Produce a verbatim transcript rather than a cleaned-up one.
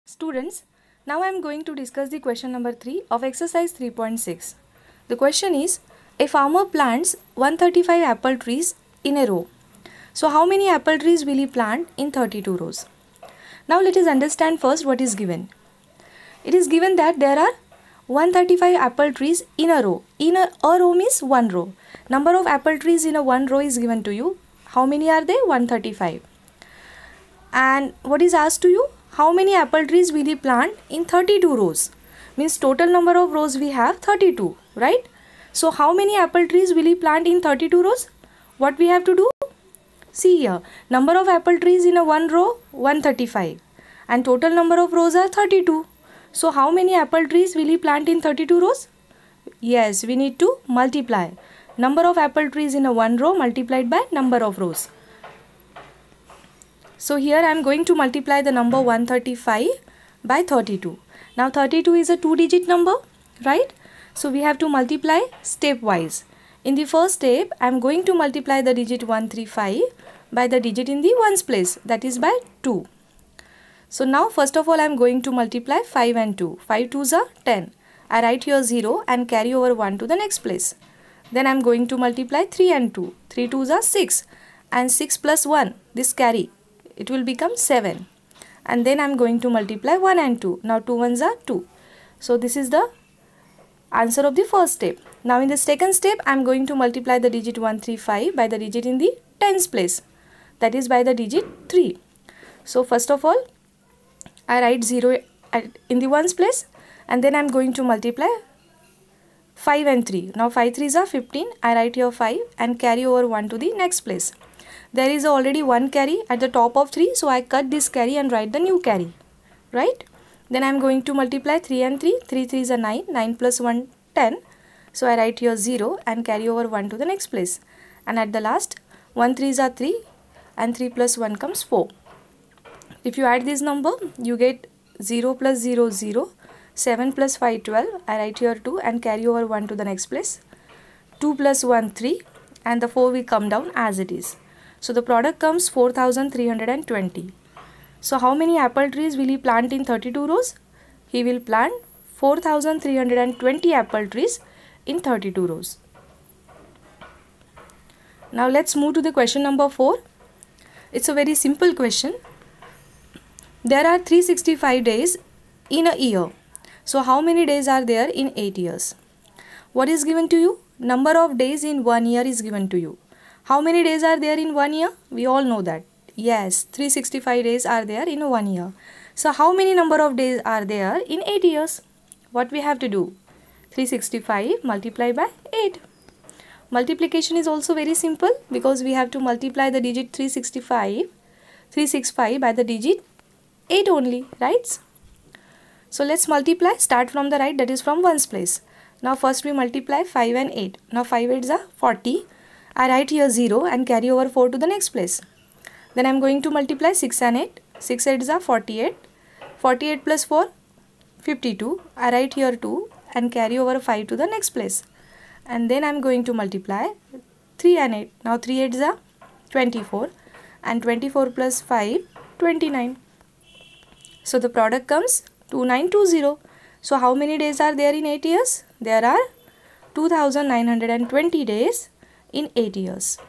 Students, now I am going to discuss the question number three of exercise three point six. The question is, a farmer plants one hundred thirty-five apple trees in a row. So how many apple trees will he plant in thirty-two rows? Now let us understand first what is given. It is given that there are one hundred thirty-five apple trees in a row. In a, a row means one row. Number of apple trees in a one row is given to you. How many are they? one hundred thirty-five. And what is asked to you? How many apple trees will he plant in thirty-two rows? Means total number of rows we have thirty-two, right? So how many apple trees will he plant in thirty-two rows? What we have to do? See here, number of apple trees in a one row, one hundred thirty-five. And total number of rows are thirty-two. So how many apple trees will he plant in thirty-two rows? Yes, we need to multiply. Number of apple trees in a one row multiplied by number of rows. So here I am going to multiply the number one hundred thirty-five by thirty-two. Now thirty-two is a two digit number, right? So we have to multiply stepwise. In the first step, I am going to multiply the digit one hundred thirty-five by the digit in the ones place, that is by two. So now first of all I am going to multiply five and two. five twos are ten. I write here zero and carry over one to the next place. Then I am going to multiply three and two. three twos are six and six plus one, this carry. It will become seven. And then I am going to multiply one and two. Now two ones are two. So this is the answer of the first step. Now in the second step, I am going to multiply the digit one hundred thirty-five by the digit in the tens place. That is by the digit three. So first of all, I write zero in the ones place. And then I am going to multiply five and three. Now five threes are fifteen. I write here five and carry over one to the next place. There is already one carry at the top of three, so I cut this carry and write the new carry, right? Then I am going to multiply three and three. three threes are nine. nine plus one, ten. So I write here zero and carry over one to the next place. And at the last, one threes are three and three plus one comes four. If you add this number, you get zero plus zero, zero. seven plus five, twelve. I write here two and carry over one to the next place. two plus one, three. And the four will come down as it is. So the product comes four thousand three hundred twenty. So how many apple trees will he plant in thirty-two rows? He will plant four thousand three hundred twenty apple trees in thirty-two rows. Now let's move to the question number four. It's a very simple question. There are three hundred sixty-five days in a year. So how many days are there in eight years? What is given to you? Number of days in one year is given to you. How many days are there in one year? We all know that. Yes, three hundred sixty-five days are there in one year. So how many number of days are there in eight years? What we have to do? three hundred sixty-five multiplied by eight. Multiplication is also very simple because we have to multiply the digit three hundred sixty-five, three hundred sixty-five by the digit eight only, right? So let's multiply. Start from the right, that is from ones place. Now first we multiply five and eight. Now five eights are forty. I write here zero and carry over four to the next place. Then I am going to multiply six and eight. six eights are forty-eight. forty-eight plus four, fifty-two. I write here two and carry over five to the next place. And then I am going to multiply three and eight. Now three eights are twenty-four. And twenty-four plus five, twenty-nine. So the product comes two thousand nine hundred twenty. So how many days are there in eight years? There are two thousand nine hundred twenty days in eight years.